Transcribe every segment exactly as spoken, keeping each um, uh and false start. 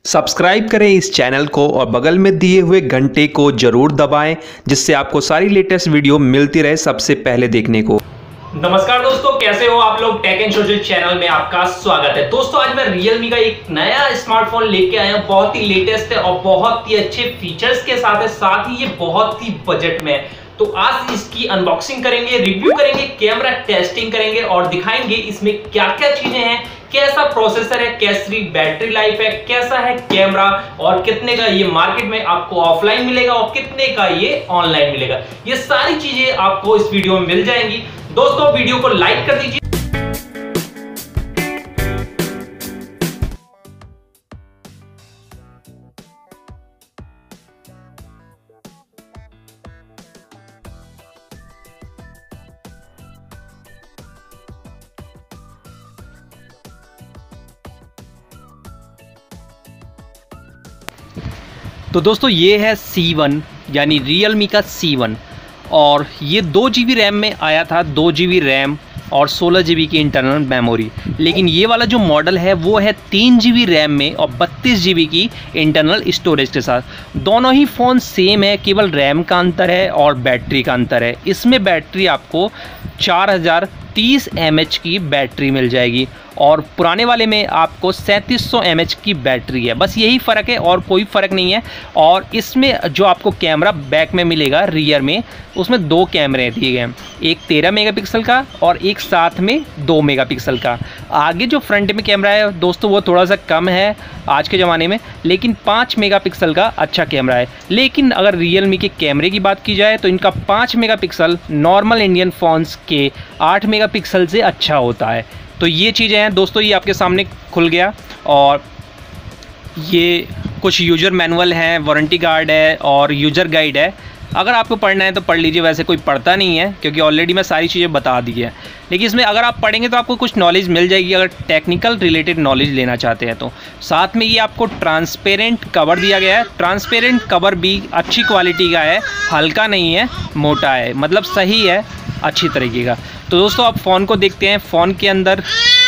Subscribe करें इस channel को और बगल में दिए हुए घंटे को जरूर दबाएं, जिससे आपको सारी लेटेस्ट वीडियो मिलती रहे सबसे पहले देखने को। नमस्कार दोस्तों, कैसे हो आप लोग। टेक एंड सोशल चैनल में आपका स्वागत है। दोस्तों आज मैं Realme का एक नया स्मार्टफोन लेके आया हूं, बहुत ही लेटेस्ट है और बहुत ही अच्छे फीचर्स के साथ है, साथ ही ये बहुत ही बजट में है। तो आज इसकी अनबॉक्सिंग करेंगे, रिव्यू करेंगे, कैमरा टेस्टिंग करेंगे और दिखाएंगे इसमें क्या क्या चीजें हैं, कैसा प्रोसेसर है, कैसी बैटरी लाइफ है, कैसा है कैमरा और कितने का ये मार्केट में आपको ऑफलाइन मिलेगा और कितने का ये ऑनलाइन मिलेगा। ये सारी चीजें आपको इस वीडियो में मिल जाएंगी। दोस्तों वीडियो को लाइक कर दीजिए। तो दोस्तों ये है सी वन यानी Realme का सी वन और ये दो जी बी रैम में आया था, दो जी बी रैम और सोलह जी बी की इंटरनल मेमोरी। लेकिन ये वाला जो मॉडल है वो है तीन जी बी रैम में और बत्तीस जी बी की इंटरनल स्टोरेज के साथ। दोनों ही फ़ोन सेम है, केवल रैम का अंतर है और बैटरी का अंतर है। इसमें बैटरी आपको चार हज़ार तीस एम एच की बैटरी मिल जाएगी और पुराने वाले में आपको सैंतीस सौ एम एच की बैटरी है। बस यही फ़र्क है और कोई फ़र्क नहीं है। और इसमें जो आपको कैमरा बैक में मिलेगा रियर में, उसमें दो कैमरे दिए गए हैं, एक तेरह मेगापिक्सल का और एक साथ में दो मेगापिक्सल का। आगे जो फ्रंट में कैमरा है दोस्तों वो थोड़ा सा कम है आज के ज़माने में, लेकिन पाँच मेगापिक्सल का अच्छा कैमरा है। लेकिन अगर Realme के कैमरे की बात की जाए तो इनका पाँच मेगापिक्सल नॉर्मल इंडियन फ़ोन्स के आठ मेगापिक्सल से अच्छा होता है। तो ये चीज़ें हैं दोस्तों, ये आपके सामने खुल गया और ये कुछ यूज़र मैनुअल है, वारंटी कार्ड है और यूज़र गाइड है। अगर आपको पढ़ना है तो पढ़ लीजिए, वैसे कोई पढ़ता नहीं है क्योंकि ऑलरेडी मैं सारी चीज़ें बता दी है। लेकिन इसमें अगर आप पढ़ेंगे तो आपको कुछ नॉलेज मिल जाएगी, अगर टेक्निकल रिलेटेड नॉलेज लेना चाहते हैं तो। साथ में ये आपको ट्रांसपेरेंट कवर दिया गया है। ट्रांसपेरेंट कवर भी अच्छी क्वालिटी का है, हल्का नहीं है, मोटा है, मतलब सही है, अच्छी तरीके का। तो दोस्तों आप फ़ोन को देखते हैं। फ़ोन के अंदर,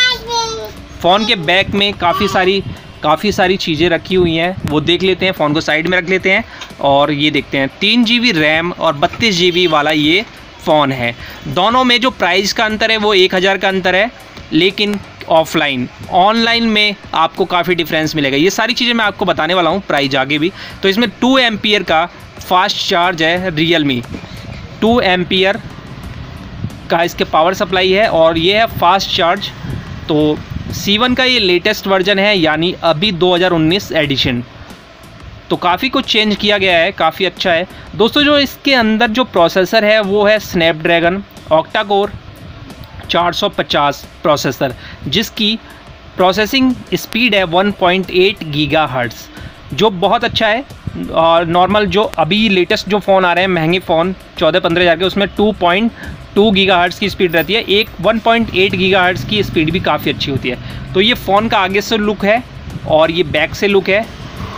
फ़ोन के बैक में काफ़ी सारी काफ़ी सारी चीज़ें रखी हुई हैं, वो देख लेते हैं। फ़ोन को साइड में रख लेते हैं और ये देखते हैं तीन जी बी रैम और बत्तीस जी बी वाला ये फ़ोन है। दोनों में जो प्राइस का अंतर है वो एक हज़ार का अंतर है, लेकिन ऑफलाइन ऑनलाइन में आपको काफ़ी डिफरेंस मिलेगा। ये सारी चीज़ें मैं आपको बताने वाला हूँ प्राइस आगे भी। तो इसमें टू एम्पियर का फास्ट चार्ज है Realme, टू एम्पियर का इसके पावर सप्लाई है और ये है फास्ट चार्ज। तो सी वन का ये लेटेस्ट वर्जन है, यानी अभी दो हज़ार उन्नीस एडिशन। तो काफ़ी कुछ चेंज किया गया है, काफ़ी अच्छा है दोस्तों। जो इसके अंदर जो प्रोसेसर है वो है स्नैपड्रैगन ऑक्टा कोर चार सौ पचास प्रोसेसर, जिसकी प्रोसेसिंग स्पीड है वन पॉइंट एट गीगाहर्ट्ज़, जो बहुत अच्छा है। और नॉर्मल जो अभी लेटेस्ट जो फ़ोन आ रहे हैं महंगे फ़ोन चौदह पंद्रह हज़ार के, उसमें टू पॉइंट टू गीगाहर्ट्ज़ की स्पीड रहती है। एक वन पॉइंट एट गीगाहर्ट्ज़ की स्पीड भी काफ़ी अच्छी होती है। तो ये फ़ोन का आगे से लुक है और ये बैक से लुक है।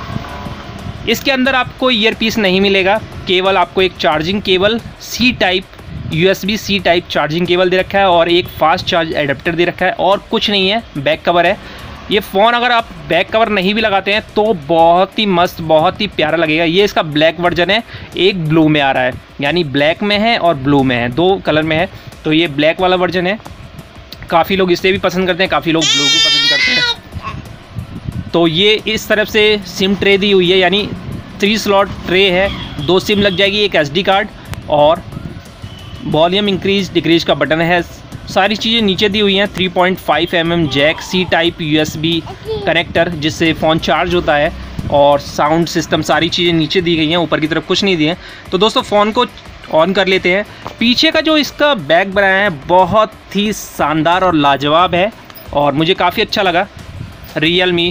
इसके अंदर आपको ईयर पीस नहीं मिलेगा, केवल आपको एक charging cable C type U S B C type charging cable दे रखा है और एक फास्ट चार्ज एडाप्टर दे रखा है और कुछ नहीं है। बैक कवर है। ये फ़ोन अगर आप बैक कवर नहीं भी लगाते हैं तो बहुत ही मस्त, बहुत ही प्यारा लगेगा। ये इसका ब्लैक वर्जन है, एक ब्लू में आ रहा है, यानी ब्लैक में है और ब्लू में है, दो कलर में है। तो ये ब्लैक वाला वर्जन है। काफ़ी लोग इसे भी पसंद करते हैं, काफ़ी लोग ब्लू को पसंद करते हैं। तो ये इस तरफ से सिम ट्रे दी हुई है, यानी थ्री स्लॉट ट्रे है, दो सिम लग जाएगी, एक एस डी कार्ड और वॉल्यूम इंक्रीज डिक्रीज का बटन है। सारी चीज़ें नीचे दी हुई हैं। Three point five M M jack, C type U S B connector जिससे फ़ोन चार्ज होता है और साउंड सिस्टम, सारी चीज़ें नीचे दी गई हैं, ऊपर की तरफ कुछ नहीं दिए हैं। तो दोस्तों फ़ोन को ऑन कर लेते हैं। पीछे का जो इसका बैक बनाया है बहुत ही शानदार और लाजवाब है और मुझे काफ़ी अच्छा लगा। Realme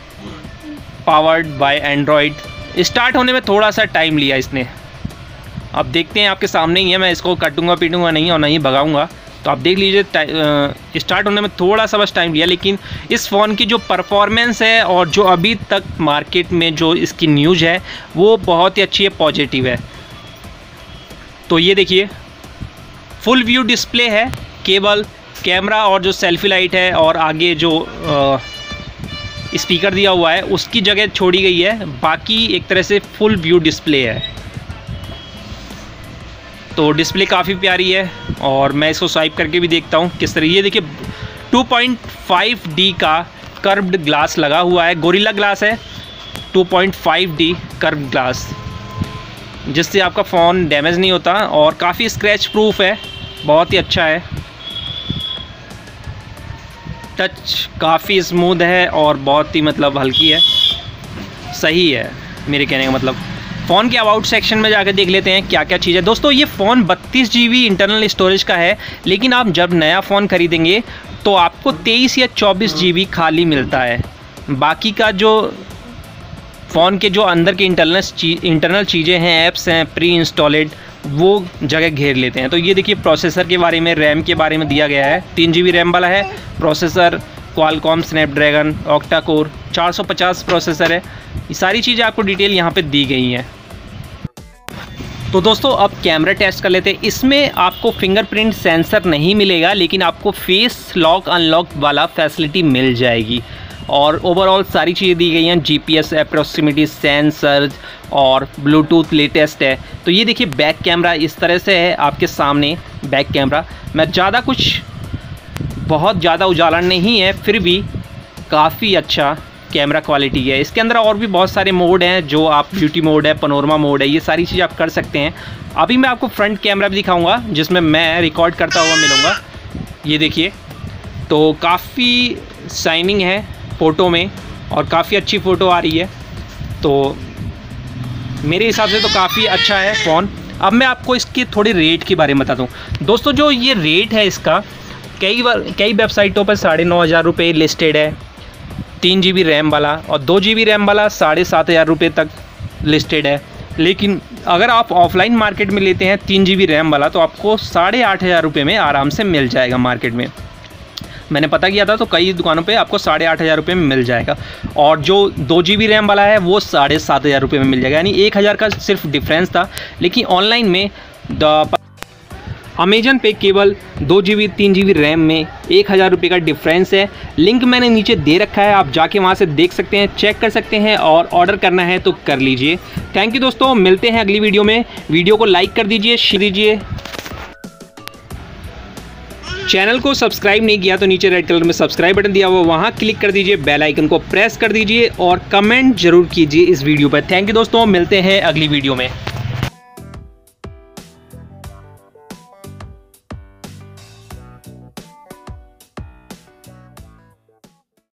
powered by Android. Start होने में थोड़ा सा टाइम लिया इसने, अब देखते हैं, आपके सामने ही है। मैं इसको कटूँगा पीटूँगा नहीं और नहीं भगाऊँगा, तो आप देख लीजिए। स्टार्ट होने में थोड़ा सा बस टाइम लिया, लेकिन इस फ़ोन की जो परफॉर्मेंस है और जो अभी तक मार्केट में जो इसकी न्यूज़ है वो बहुत ही अच्छी है, पॉजिटिव है। तो ये देखिए फुल व्यू डिस्प्ले है, केवल कैमरा और जो सेल्फी लाइट है और आगे जो स्पीकर दिया हुआ है उसकी जगह छोड़ी गई है, बाकी एक तरह से फुल व्यू डिस्प्ले है। तो डिस्प्ले काफ़ी प्यारी है और मैं इसको स्वाइप करके भी देखता हूँ किस तरह। ये देखिए टू पॉइंट फाइव डी का कर्व्ड ग्लास लगा हुआ है, गोरिल्ला ग्लास है, two point five D curved glass, जिससे आपका फ़ोन डैमेज नहीं होता और काफ़ी स्क्रैच प्रूफ है, बहुत ही अच्छा है। टच काफ़ी स्मूथ है और बहुत ही मतलब हल्की है, सही है मेरे कहने का मतलब। फ़ोन के अबाउट सेक्शन में जाकर देख लेते हैं क्या क्या चीज़ है। दोस्तों ये फ़ोन बत्तीस जी बी इंटरनल स्टोरेज का है, लेकिन आप जब नया फ़ोन ख़रीदेंगे तो आपको तेईस या चौबीस जी बी खाली मिलता है। बाकी का जो फ़ोन के जो अंदर के इंटरनल चीज इंटरनल चीज़ें हैं, ऐप्स हैं प्री इंस्टॉलेड, वो जगह घेर लेते हैं। तो ये देखिए प्रोसेसर के बारे में, रैम के बारे में दिया गया है। तीन जी बी रैम वाला है processor, Qualcomm Snapdragon octa core चार सौ पचास प्रोसेसर है। ये सारी चीज़ें आपको डिटेल यहाँ पे दी गई हैं। तो दोस्तों अब कैमरा टेस्ट कर लेते हैं। इसमें आपको फिंगरप्रिंट सेंसर नहीं मिलेगा, लेकिन आपको फेस लॉक अनलॉक वाला फैसिलिटी मिल जाएगी। और ओवरऑल सारी चीज़ें दी गई हैं, जीपीएस एप्रोक्सीमेटी सेंसर और ब्लूटूथ लेटेस्ट है। तो ये देखिए बैक कैमरा इस तरह से है आपके सामने। बैक कैमरा मैं ज़्यादा कुछ बहुत ज़्यादा उजाला नहीं है, फिर भी काफ़ी अच्छा कैमरा क्वालिटी है। इसके अंदर और भी बहुत सारे मोड हैं, जो आप ब्यूटी मोड है, पनोरमा मोड है, ये सारी चीज़ आप कर सकते हैं। अभी मैं आपको फ्रंट कैमरा भी दिखाऊंगा जिसमें मैं रिकॉर्ड करता हुआ मिलूँगा। ये देखिए तो काफ़ी शाइनिंग है फ़ोटो में और काफ़ी अच्छी फ़ोटो आ रही है, तो मेरे हिसाब से तो काफ़ी अच्छा है फ़ोन। अब मैं आपको इसके थोड़ी रेट के बारे में बताता हूँ। दोस्तों जो ये रेट है इसका, कई बार कई वेबसाइटों पर साढ़े नौ हज़ार रुपये लिस्टेड है तीन जी बी रैम वाला, और दो जी बी रैम वाला साढ़े सात हज़ार रुपये तक लिस्टेड है। लेकिन अगर आप ऑफलाइन मार्केट में लेते हैं तीन जी बी रैम वाला तो आपको साढ़े आठ हज़ार रुपये में आराम से मिल जाएगा मार्केट में। मैंने पता किया था तो कई दुकानों पे आपको साढ़े आठ हज़ार रुपये में मिल जाएगा, और जो दो जी बी रैम वाला है वो साढ़े सात हज़ार रुपये में मिल जाएगा, यानी एक हज़ार का सिर्फ डिफरेंस था। लेकिन ऑनलाइन में द अमेजन पे केवल दो जी बी तीन जी बी रैम में एक हज़ार रुपये का डिफरेंस है। लिंक मैंने नीचे दे रखा है, आप जाके वहाँ से देख सकते हैं, चेक कर सकते हैं, और ऑर्डर करना है तो कर लीजिए। थैंक यू दोस्तों, मिलते हैं अगली वीडियो में। वीडियो को लाइक कर दीजिए, शेयर कीजिए। चैनल को सब्सक्राइब नहीं किया तो नीचे रेड कलर में सब्सक्राइब बटन दिया हुआ, वहाँ क्लिक कर दीजिए, बेल आइकन को प्रेस कर दीजिए और कमेंट जरूर कीजिए इस वीडियो पर। थैंक यू दोस्तों, मिलते हैं अगली वीडियो में।